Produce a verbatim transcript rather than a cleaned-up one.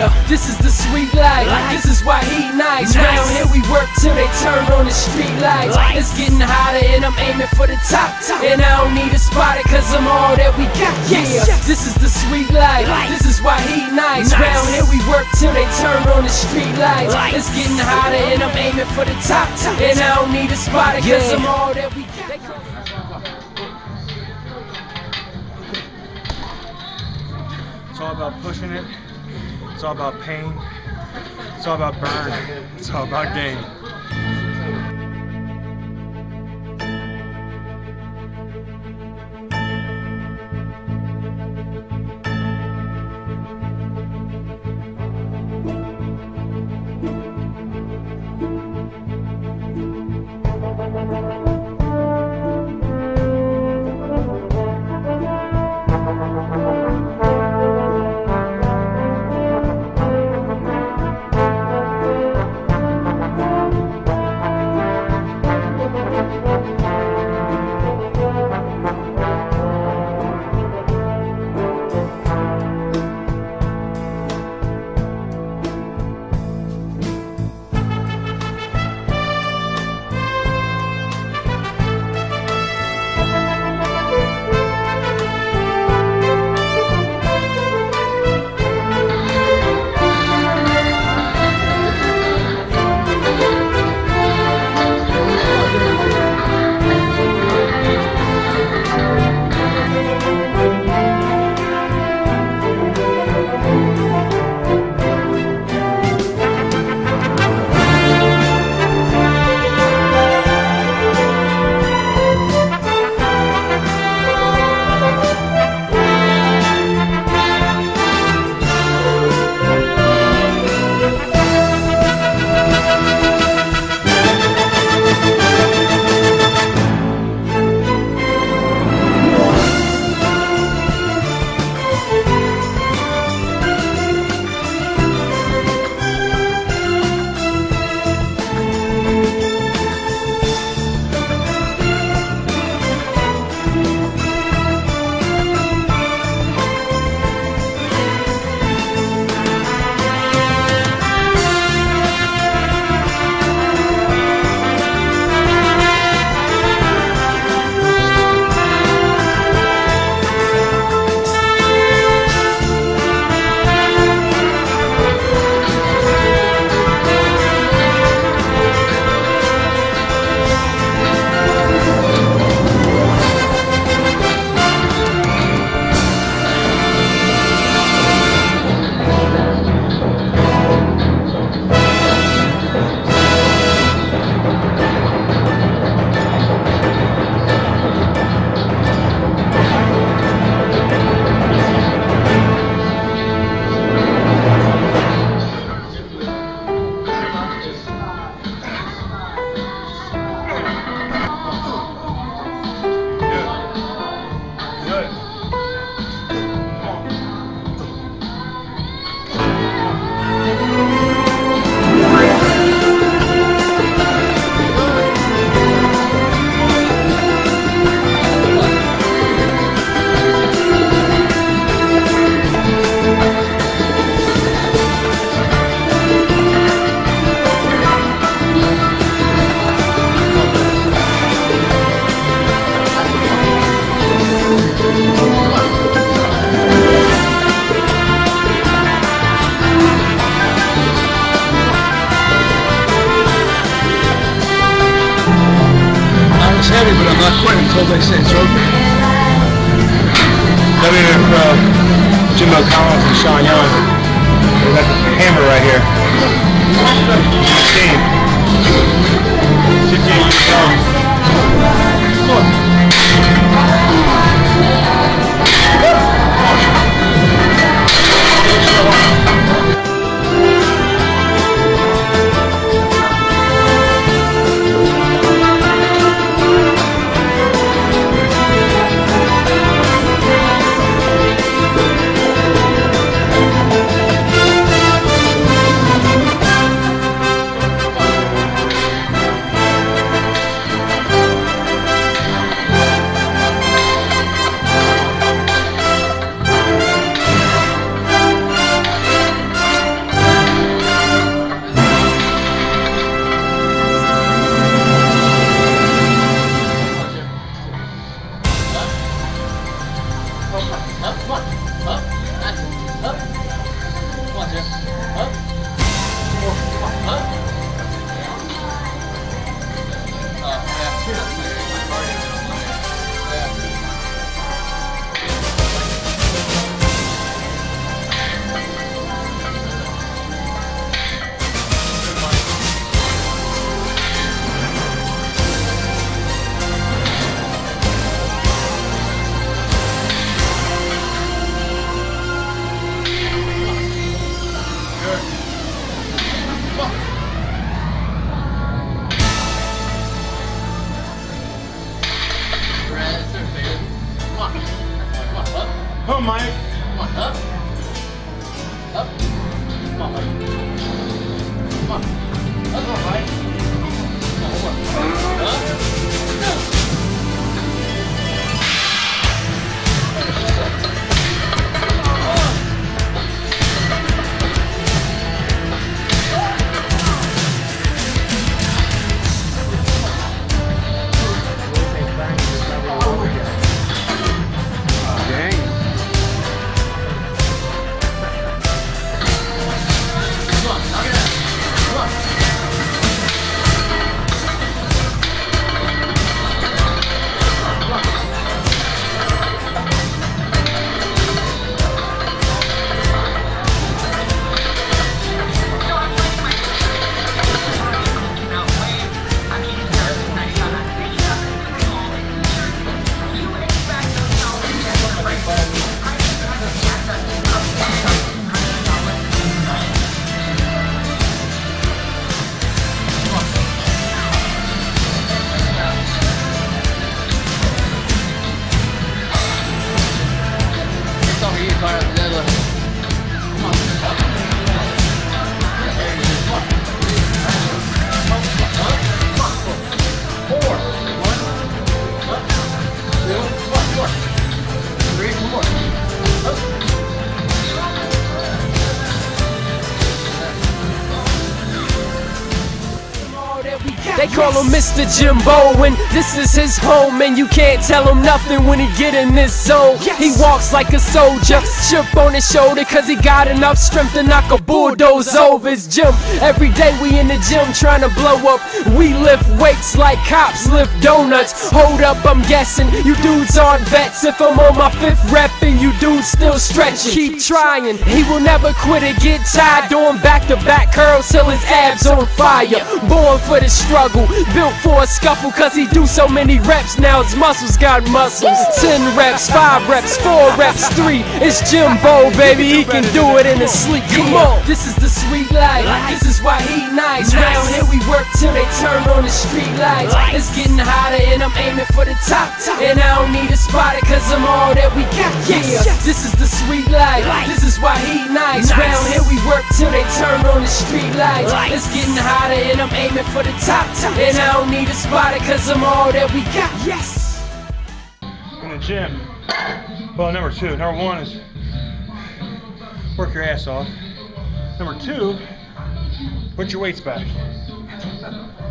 Yeah, this is the sweet life. This is why he nice. Round here we work till they turn on the street lights. It's getting hotter and I'm aiming for the top. And I don't need to spot it cause I'm all that we got. Yeah, this is the sweet life. This is why he nice. Round here we work till they turn on the street lights. It's getting hotter and I'm aiming for the top. And I don't need to spot it cause I'm all that we got. It's all about pushing it. It's all about pain. It's all about burn. It's all about gain. heavy, but I'm not quitting until they say it's over. W N B F Pro, Gymbo Collins and Sean Young. We got the hammer right here. fifteen. fifty-eight years old. Look. Up, come on. Up. That's it. Up. Come on, Jim. Up. Four. Come on. Up. Uh, yeah. Yeah. Come on, Mike. Come on, up. Up. Come on, Mike. Come on. Up, come on, Mike. Come on, one more. Up. They call him Mister Gymbo, and this is his home, and you can't tell him nothing when he get in this zone. He walks like a soldier, chip on his shoulder, cause he got enough strength to knock a bulldoze over his gym. Every day we in the gym trying to blow up. We lift weights like cops lift donuts. Hold up, I'm guessing you dudes aren't vets. If I'm on my fifth rep and you dudes still stretching, keep trying. He will never quit or get tired, doing back-to-back curls till his abs on fire. Born for the struggle, built for a scuffle, cause he do so many reps, now his muscles got muscles. Ten reps, five reps, four reps, three. It's Gymbo, baby, he can do it in his sleep. Come on, this is the sweet life, this is why he nice. Round here we work till they turn on the street lights. It's getting hotter and I'm aiming for the top, and I don't need a spotter cause I'm all that we got. Yeah, this is the sweet life, this is why he nice. Round here we work till they turn on the street lights. It's getting hotter and I'm aiming for the top, and I don't need a spotter cause I'm all that we got. Yes. In the gym. Well, number two. Number one is work your ass off. Number two, put your weights back.